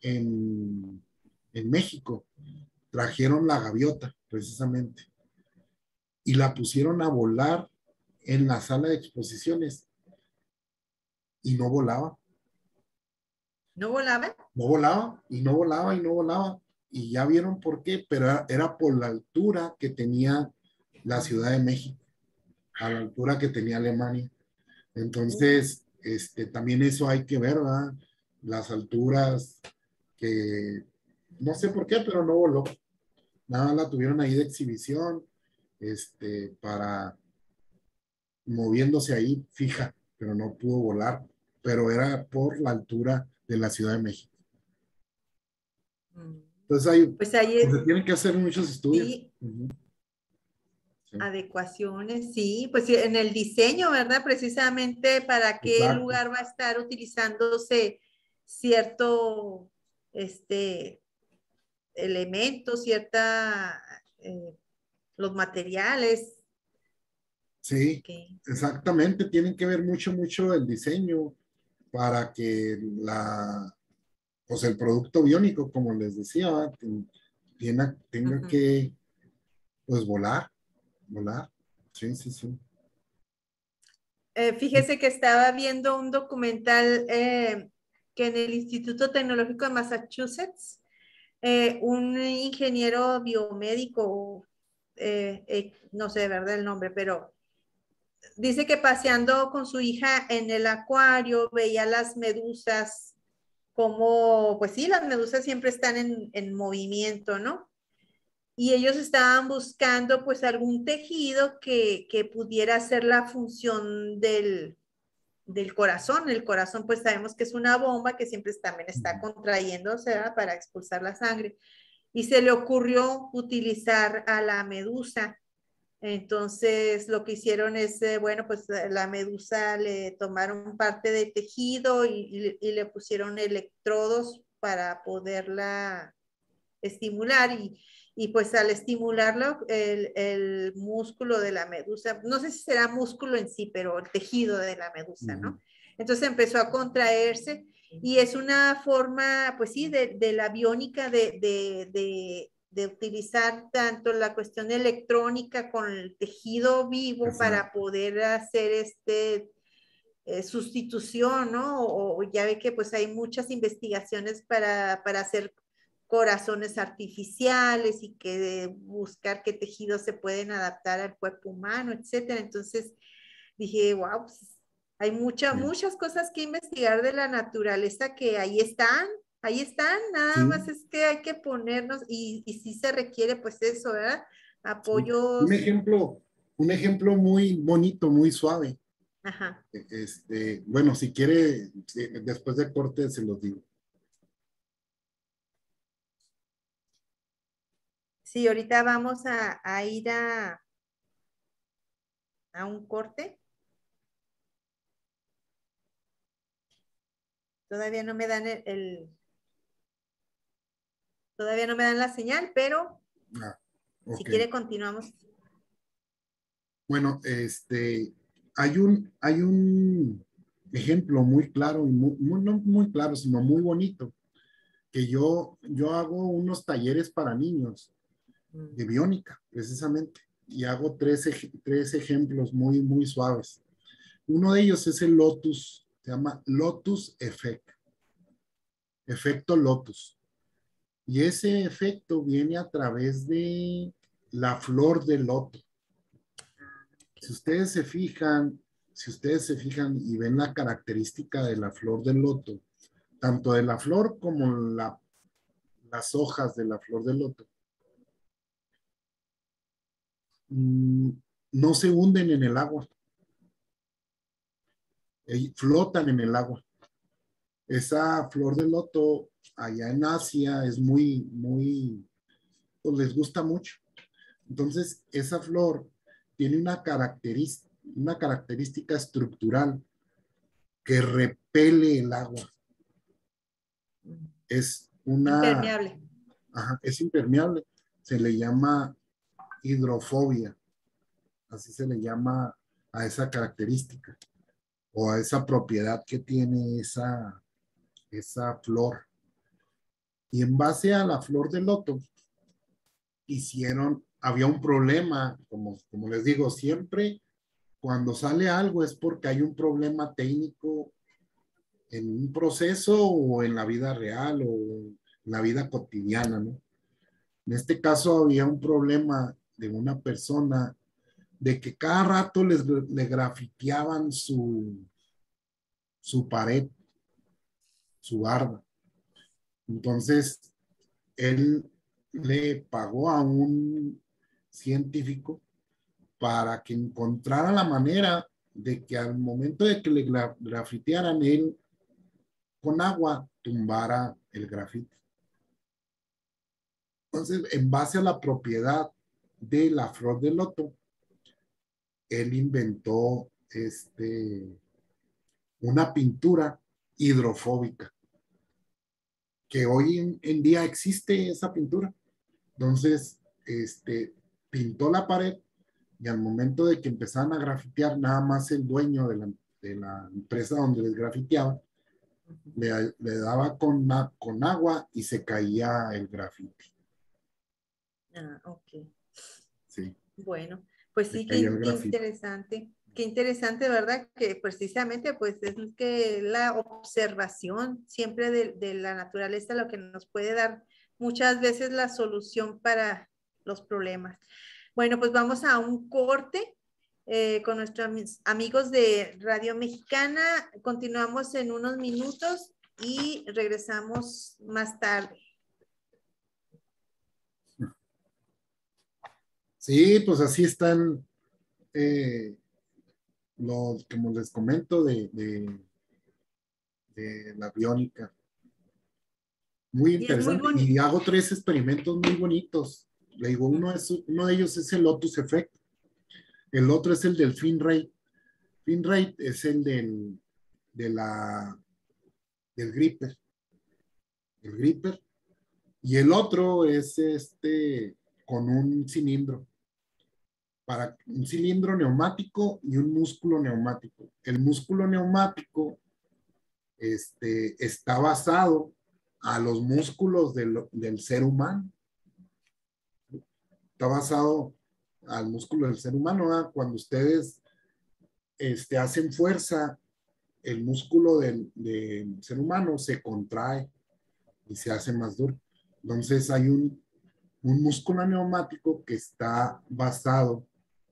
en México, trajeron la gaviota, precisamente, y la pusieron a volar en la sala de exposiciones y no volaba. ¿No volaba? No volaba y no volaba y no volaba. Y ya vieron por qué, pero era por la altura que tenía la Ciudad de México, a la altura que tenía Alemania. Entonces, también eso hay que ver, ¿verdad? Las alturas que no sé por qué, pero no voló. Nada, la tuvieron ahí de exhibición, para moviéndose ahí fija, pero no pudo volar, pero era por la altura de la Ciudad de México. Entonces pues ahí se tienen que hacer muchos estudios. sí, Sí. adecuaciones, sí, pues sí, en el diseño, ¿verdad? Precisamente para qué Exacto. lugar va a estar utilizándose cierto elemento, los materiales. Sí, Ok. exactamente. Tienen que ver mucho, mucho el diseño para que pues el producto biónico, como les decía, ¿va? Tenga Ujú. que, pues, volar. Sí, sí, sí. Fíjese que estaba viendo un documental que en el Instituto Tecnológico de Massachusetts, un ingeniero biomédico, no sé de verdad el nombre, pero dice que paseando con su hija en el acuario veía las medusas, como, pues sí, las medusas siempre están en movimiento, ¿no? Y ellos estaban buscando pues algún tejido que pudiera hacer la función del corazón. El corazón pues sabemos que es una bomba que siempre también está contrayéndose, ¿verdad? Para expulsar la sangre. Y se le ocurrió utilizar a la medusa. Entonces lo que hicieron es, bueno, pues la medusa le tomaron parte de tejido y le pusieron electrodos para poderla estimular y pues al estimularlo el músculo de la medusa, no sé si será músculo en sí, pero el tejido de la medusa, Ujú. ¿no? Entonces empezó a contraerse y es una forma, pues sí, de la biónica de utilizar tanto la cuestión electrónica con el tejido vivo para Exacto. poder hacer sustitución, ¿no? O ya ve que pues hay muchas investigaciones para hacer corazones artificiales y que buscar qué tejidos se pueden adaptar al cuerpo humano, etcétera. Entonces dije, wow, pues, hay Sí. muchas cosas que investigar de la naturaleza que ahí están, nada más Sí, es que hay que ponernos y sí se requiere pues eso, ¿verdad? sí. Apoyos, Un ejemplo muy bonito, muy suave. ajá. Bueno, si quiere, después de corte se los digo. Sí, ahorita vamos a ir a un corte. Todavía no me dan todavía no me dan la señal, pero Ah, si ok. quiere continuamos. Bueno, hay un ejemplo muy claro y no muy claro, sino muy bonito, que yo hago unos talleres para niños Mm. de biónica, precisamente, y hago tres ejemplos muy, muy suaves. Uno de ellos es el Lotus, se llama Lotus Effect, efecto Lotus. Y ese efecto viene a través de la flor del loto. Si ustedes se fijan, si ustedes se fijan y ven la característica de la flor del loto, tanto de la flor como las hojas de la flor del loto, mm, no se hunden en el agua, flotan en el agua. Esa flor del loto allá en Asia es muy, muy, pues les gusta mucho. Entonces, esa flor tiene una característica estructural que repele el agua. Es una, Impermeable. ajá, es impermeable. Se le llama hidrofobia. Así se le llama a esa característica o a esa propiedad que tiene esa flor. Y en base a la flor de loto, había un problema, como les digo, siempre cuando sale algo es porque hay un problema técnico en un proceso o en la vida real o en la vida cotidiana, ¿no? En este caso había un problema de una persona de que cada rato le grafiteaban su pared, su barda. Entonces, él le pagó a un científico para que encontrara la manera de que al momento de que le grafitearan, él con agua tumbara el grafite. Entonces, en base a la propiedad de la flor de loto, él inventó una pintura hidrofóbica, que hoy en día existe esa pintura. Entonces, pintó la pared y al momento de que empezaban a grafitear, nada más el dueño de la empresa donde les grafiteaba, le daba con agua y se caía el grafiti. Ah, ok. Sí, Bueno, pues se sí, caía el qué grafiti. interesante. Qué interesante, ¿verdad? Que precisamente pues es que la observación siempre de la naturaleza lo que nos puede dar muchas veces la solución para los problemas. Bueno, pues vamos a un corte con nuestros amigos de Radio Mexicana. Continuamos en unos minutos y regresamos más tarde. Sí, pues así están como les comento, de la biónica. Muy Y es muy interesante. bonito. Y hago 3 experimentos muy bonitos. Le digo, uno de ellos es el Lotus Effect. El otro es el del Fin Rate. Fin Rate es el del gripper. El gripper. Y el otro es con un cilindro. Para un cilindro neumático y un músculo neumático. El músculo neumático está basado a los músculos del ser humano. Está basado al músculo del ser humano, ¿verdad? Cuando ustedes hacen fuerza, el músculo del ser humano se contrae y se hace más duro. Entonces hay un músculo neumático que está basado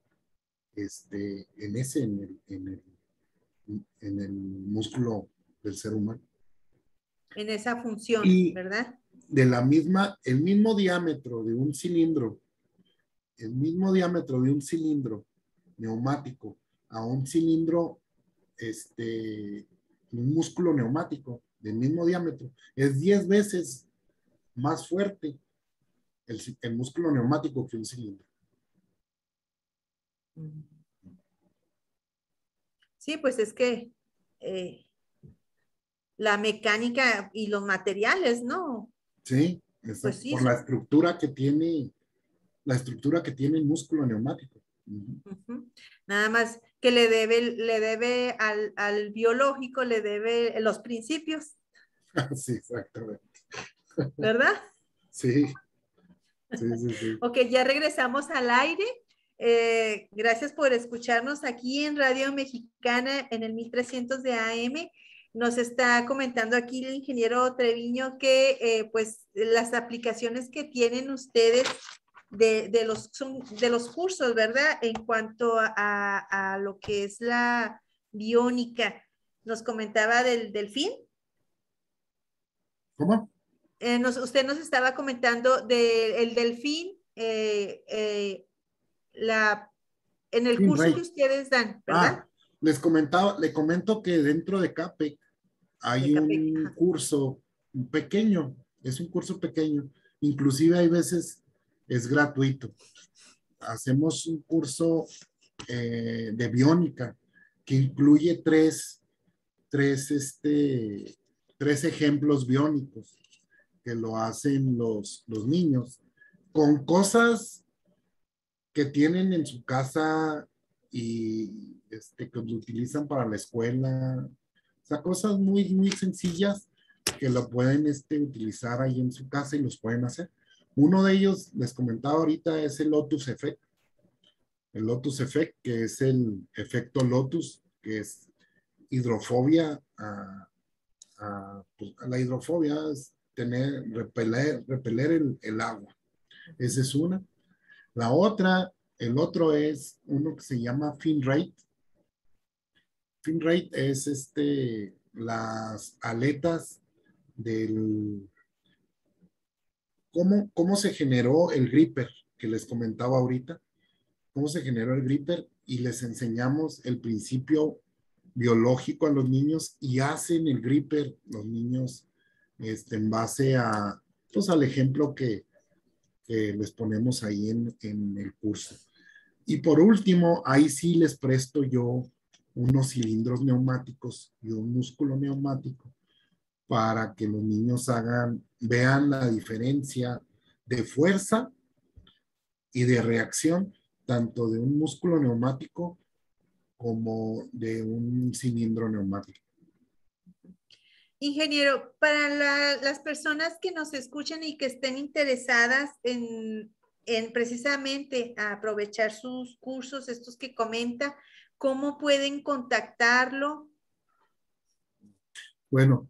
en el músculo del ser humano. En esa función, Y ¿verdad? el mismo diámetro de un cilindro, neumático a un cilindro, un músculo neumático del mismo diámetro, es 10 veces más fuerte el músculo neumático que un cilindro. Sí, pues es que eh, la mecánica y los materiales, ¿no? Sí, Pues sí, por la estructura que tiene el músculo neumático. uh-huh. Nada más que le debe al biológico, le debe los principios, Sí, exactamente. ¿verdad? Sí, sí, sí, sí. Ok, ya regresamos al aire. Gracias por escucharnos aquí en Radio Mexicana en el 1300 de AM. Nos está comentando aquí el ingeniero Treviño que pues las aplicaciones que tienen ustedes de los cursos, ¿verdad? En cuanto a lo que es la biónica. Nos comentaba del delfín. ¿Cómo? Usted nos estaba comentando del delfín, en el Fin curso que Rate. ustedes dan, ¿verdad? Le comento que dentro de CAPEC De hay Capec. un Ajá. curso pequeño, es un curso pequeño, inclusive hay veces es gratuito. Hacemos un curso de biónica que incluye tres, tres ejemplos biónicos que lo hacen los niños con cosas que tienen en su casa y que lo utilizan para la escuela. O sea, cosas muy, muy sencillas que lo pueden utilizar ahí en su casa y los pueden hacer. Uno de ellos, les comentaba ahorita, es el Lotus Effect. El Lotus Effect, que es el efecto Lotus, que es hidrofobia. Pues, la hidrofobia es repeler el agua. Esa es una. La otra, el otro es uno que se llama Fin Rate. Fin Rate es las aletas del cómo se generó el gripper que les comentaba ahorita, cómo se generó el gripper y les enseñamos el principio biológico a los niños y hacen el gripper los niños en base pues, al ejemplo que les ponemos ahí en el curso. Y por último, ahí sí les presto yo unos cilindros neumáticos y un músculo neumático para que los niños vean la diferencia de fuerza y de reacción tanto de un músculo neumático como de un cilindro neumático. Ingeniero, para las personas que nos escuchan y que estén interesadas en precisamente aprovechar sus cursos, estos que comenta, ¿cómo pueden contactarlo? Bueno,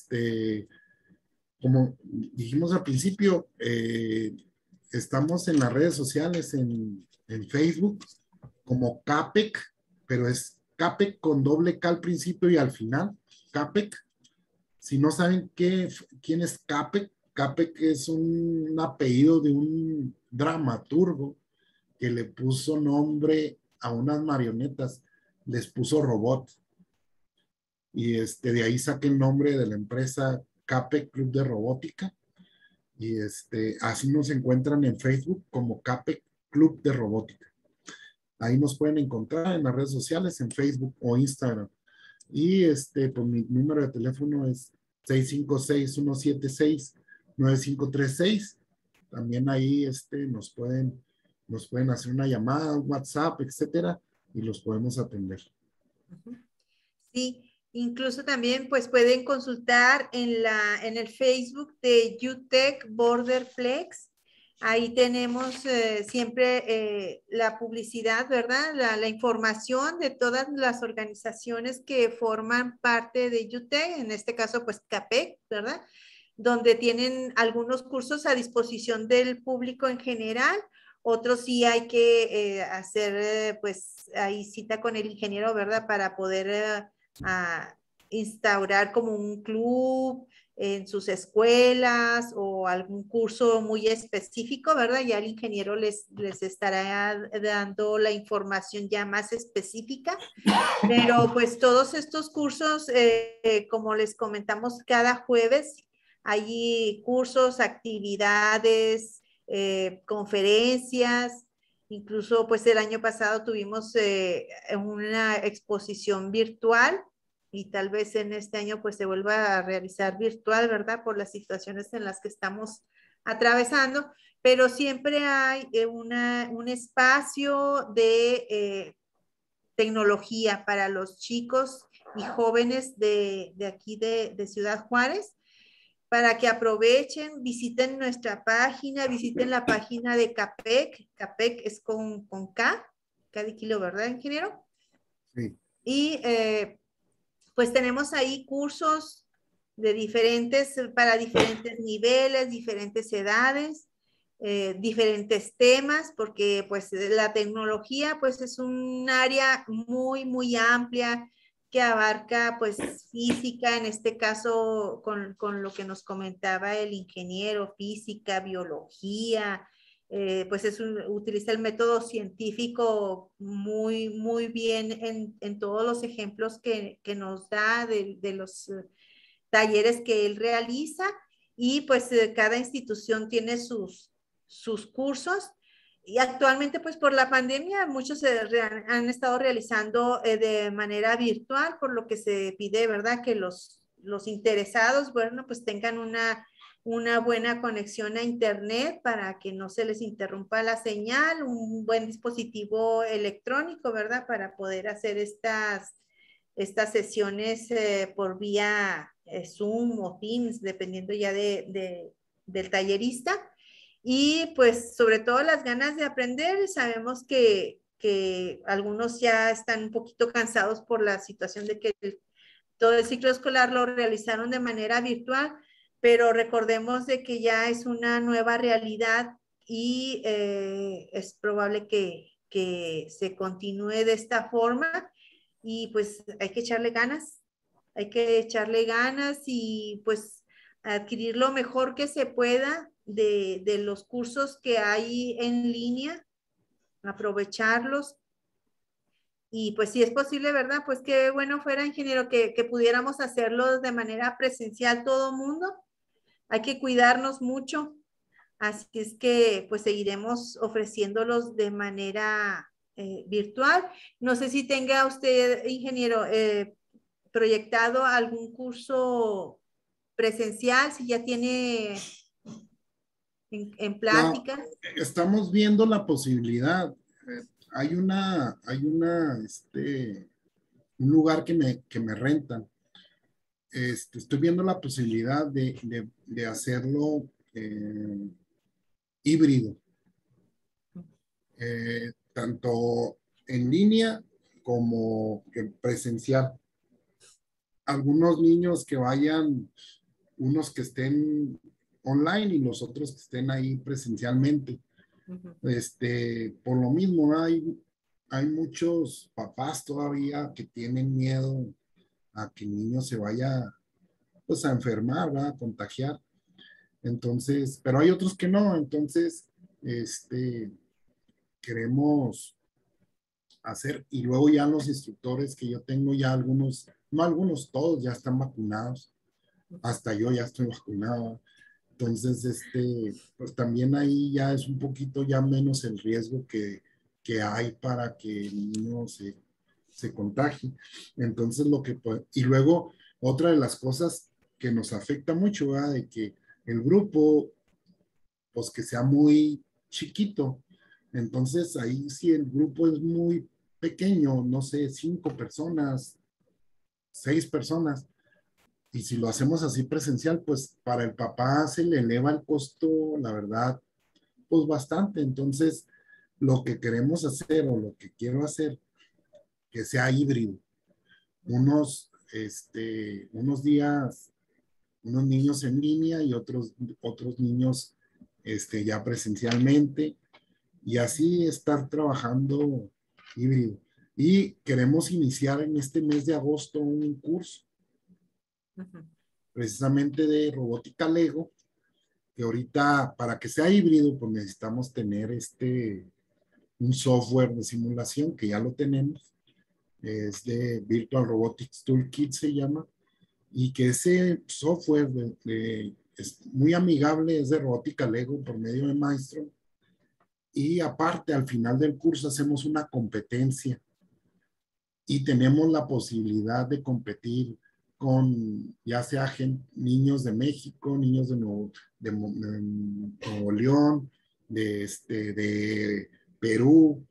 como dijimos al principio, estamos en las redes sociales, en Facebook, como CAPEC, pero es CAPEC con doble K al principio y al final, CAPEC. Si no saben quién es CAPEC, CAPEC es un apellido de un dramaturgo que le puso nombre a unas marionetas, les puso robot. Y de ahí saqué el nombre de la empresa CAPEC Club de Robótica. Y así nos encuentran en Facebook como CAPEC Club de Robótica. Ahí nos pueden encontrar en las redes sociales, en Facebook o Instagram. Y pues mi número de teléfono es 656-176-9536. También ahí nos pueden hacer una llamada, un WhatsApp, etcétera, y los podemos atender. Sí, incluso también pues pueden consultar en el Facebook de UTEC Borderflex. Ahí tenemos siempre la publicidad, ¿verdad? La información de todas las organizaciones que forman parte de UTEC, en este caso pues CAPEC, ¿verdad? Donde tienen algunos cursos a disposición del público en general. Otros sí hay que hacer, pues, ahí cita con el ingeniero, ¿verdad? Para poder instaurar como un club en sus escuelas o algún curso muy específico, ¿verdad? Ya el ingeniero les estará dando la información ya más específica. Pero pues todos estos cursos, como les comentamos, cada jueves hay cursos, actividades, conferencias. Incluso pues el año pasado tuvimos una exposición virtual y tal vez en este año pues se vuelva a realizar virtual, ¿verdad? Por las situaciones en las que estamos atravesando, pero siempre hay un espacio de tecnología para los chicos y jóvenes de aquí de Ciudad Juárez, para que aprovechen, visiten nuestra página, visiten la página de CAPEC. CAPEC es con K, cada kilo, ¿verdad, ingeniero? Sí. Y pues tenemos ahí cursos para diferentes niveles, diferentes edades, diferentes temas, porque pues la tecnología pues es un área muy, muy amplia que abarca pues física, en este caso con lo que nos comentaba el ingeniero, física, biología, pues utiliza el método científico muy, muy bien en todos los ejemplos que nos da de los talleres que él realiza, y pues cada institución tiene sus cursos. Y actualmente, pues por la pandemia, muchos han estado realizando de manera virtual, por lo que se pide, ¿verdad? Que los interesados, bueno, pues tengan una buena conexión a internet para que no se les interrumpa la señal, un buen dispositivo electrónico, ¿verdad? Para poder hacer estas sesiones por vía Zoom o Teams, dependiendo ya del tallerista. Y pues sobre todo las ganas de aprender. Sabemos que algunos ya están un poquito cansados por la situación de que todo el ciclo escolar lo realizaron de manera virtual, pero recordemos de que ya es una nueva realidad y es probable que se continúe de esta forma, y pues hay que echarle ganas y pues adquirir lo mejor que se pueda de los cursos que hay en línea, aprovecharlos. Y pues si es posible, ¿verdad? Pues qué bueno fuera, ingeniero, que pudiéramos hacerlo de manera presencial todo mundo. Hay que cuidarnos mucho. Así es que pues seguiremos ofreciéndolos de manera virtual. No sé si tenga usted, ingeniero, proyectado algún curso presencial, si ya tiene en plática. Estamos viendo la posibilidad. un lugar que me rentan. Estoy viendo la posibilidad de hacerlo híbrido, tanto en línea como presencial. Algunos niños que vayan, unos que estén online y los otros que estén ahí presencialmente. Por lo mismo, hay muchos papás todavía que tienen miedo a que el niño se vaya pues a enfermar, ¿verdad? A contagiar. Entonces, pero hay otros que no. Entonces, queremos hacer, y luego ya los instructores que yo tengo, ya algunos, no algunos, todos ya están vacunados. Hasta yo ya estoy vacunado. Entonces, pues también ahí ya es un poquito ya menos el riesgo que hay para que el niño se contagie. Entonces, y luego otra de las cosas que nos afecta mucho, ¿verdad? De que el grupo, pues que sea muy chiquito. Entonces, ahí si el grupo es muy pequeño, no sé, 5 personas, 6 personas, y si lo hacemos así presencial, pues para el papá se le eleva el costo, la verdad, pues bastante. Entonces, lo que queremos hacer o lo que quiero hacer, que sea híbrido. Unos días, unos niños en línea y otros niños ya presencialmente, y así estar trabajando híbrido. Y queremos iniciar en este mes de agosto un curso precisamente de robótica Lego, que ahorita para que sea híbrido pues necesitamos tener un software de simulación que ya lo tenemos, es de Virtual Robotics Toolkit se llama, y que ese software es muy amigable, es de robótica Lego por medio de Maestro, y aparte al final del curso hacemos una competencia y tenemos la posibilidad de competir con ya sea niños de México, niños de Nuevo León, de Perú,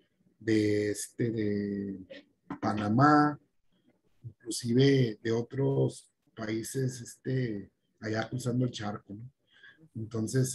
de Panamá, inclusive de otros países allá cruzando el charco, ¿no? Entonces,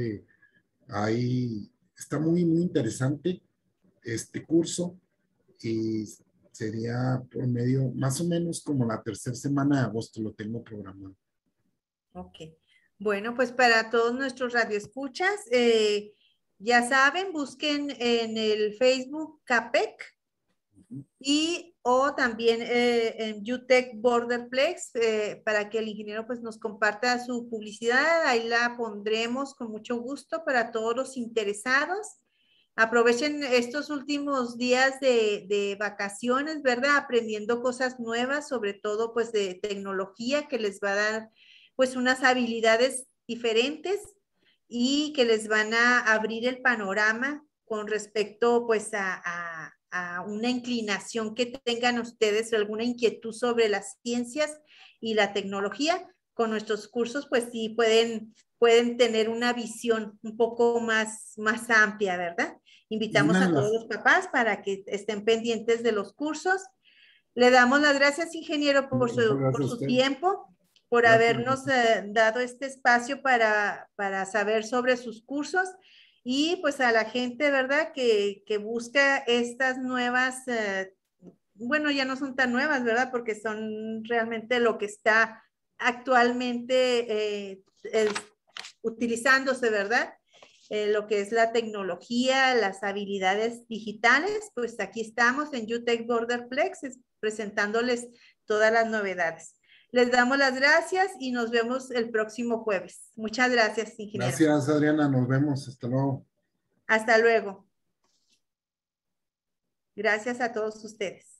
está muy, muy interesante este curso, y sería por medio, más o menos como la tercera semana de agosto lo tengo programado. Ok. Bueno, pues para todos nuestros radioescuchas, ya saben, busquen en el Facebook CAPEC y o también en UTEC Borderplex para que el ingeniero pues nos comparta su publicidad. Ahí la pondremos con mucho gusto para todos los interesados. Aprovechen estos últimos días de vacaciones, ¿verdad? Aprendiendo cosas nuevas, sobre todo pues de tecnología que les va a dar pues unas habilidades diferentes y que les van a abrir el panorama con respecto pues a una inclinación que tengan ustedes, alguna inquietud sobre las ciencias y la tecnología. Con nuestros cursos pues sí pueden tener una visión un poco más amplia, ¿verdad? Y Invitamos a todos los papás para que estén pendientes de los cursos. Le damos las gracias, ingeniero, por su tiempo, por habernos dado este espacio para saber sobre sus cursos, y pues a la gente, ¿verdad? Que busca estas nuevas, bueno, ya no son tan nuevas, ¿verdad? Porque son realmente lo que está actualmente utilizándose, ¿verdad? Lo que es la tecnología, las habilidades digitales, pues aquí estamos en UTEC Borderplex presentándoles todas las novedades. Les damos las gracias y nos vemos el próximo jueves. Muchas gracias, ingeniero. Gracias, Adriana. Nos vemos. Hasta luego. Hasta luego. Gracias a todos ustedes.